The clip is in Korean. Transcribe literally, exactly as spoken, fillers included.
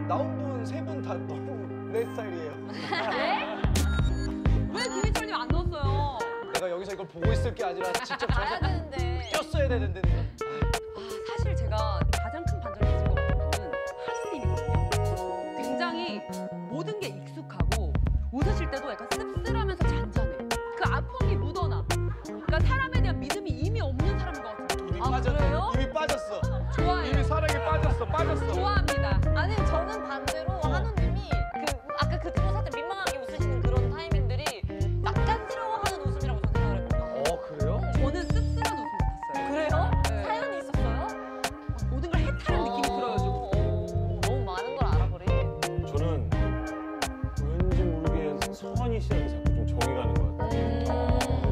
나온 분 세 분 다 너무 내 스타일이에요. 네? 왜 김희철님 안 넣었어요? 내가 여기서 이걸 보고 있을 게 아니라 직접 가야 저서 되는데. 꼈어야 되는데.